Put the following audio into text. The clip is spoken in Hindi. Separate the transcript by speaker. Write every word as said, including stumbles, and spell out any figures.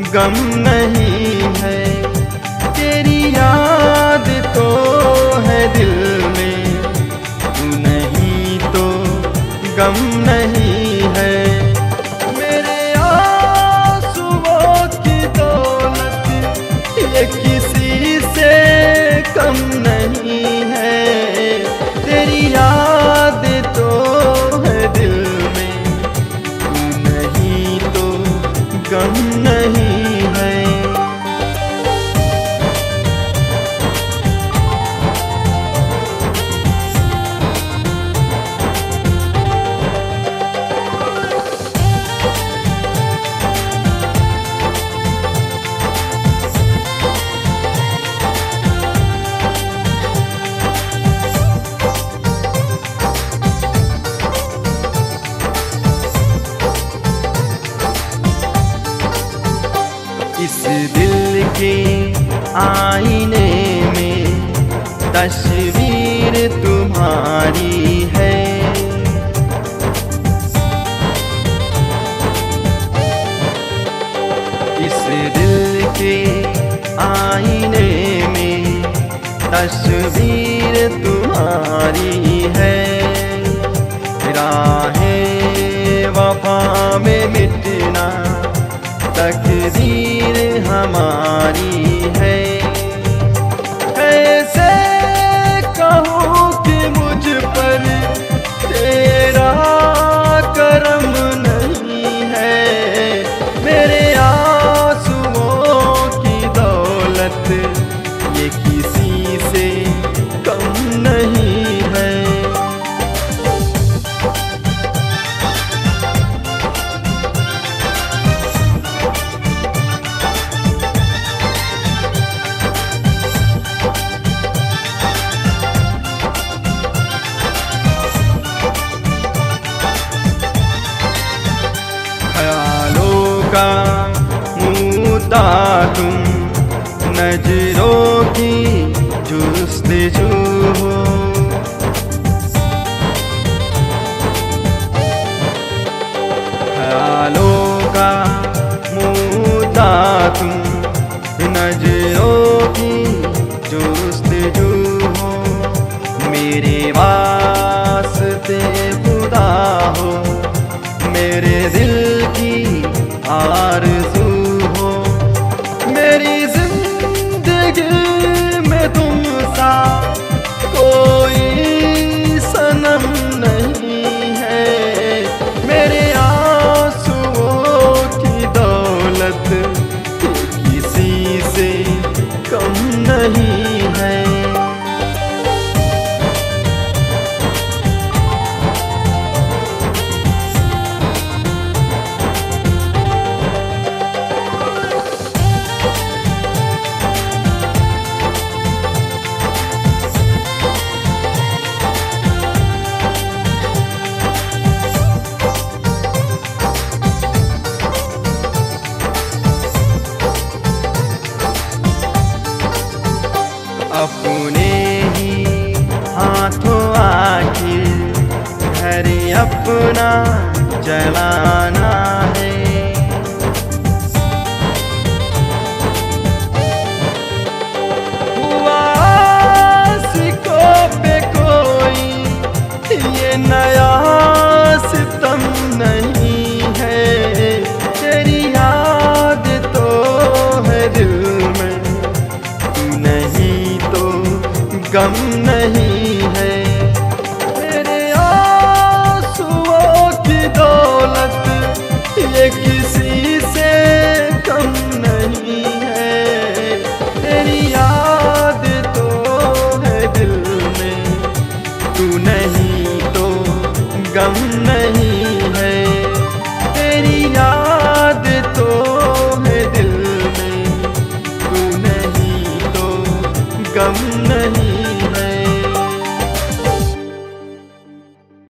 Speaker 1: गम नहीं है। तेरी याद तो है दिल में, तू नहीं तो गम नहीं है। मेरे आंसुओं की दौलत ये किसी से कम नहीं है। तेरी याद तो है दिल में, तू नहीं तो गम नहीं है। इस दिल के आईने में तस्वीर तुम्हारी है। इस दिल के आईने में तस्वीर तुम्हारी है। राहें वफा में मिटना तकदीर हमारी है। कैसे कहूँ कि मुझ पर तेरा करम नहीं है। मेरे आंसुओं की दौलत ये किसी से कम नहीं है। ख्यालों का मुद्दा तुम, नजरों की जुस्तजू हो। ख्यालों का मुद्दा तुम, नजरों की जुस्तजू हो। मेरे वास्ते खुदा हो, मेरे दिल की आरज़ू हो। मेरी जिंदगी में तुम सा कोई सनम नहीं है। मेरे आंसुओं की दौलत किसी से कम नहीं है। अपने ही हाथों आखिर घर अपना जलाना है। हुआ सिकों पे कोई ये नया सितम नहीं है। तेरी याद तो है दिल में, गम नहीं है। मेरे आंसुओं की दौलत ये किसी से कम नहीं है। तेरी याद तो है दिल में, तू नहीं तो गम नहीं है। तेरी याद तो है दिल में, तू नहीं तो गम नहीं।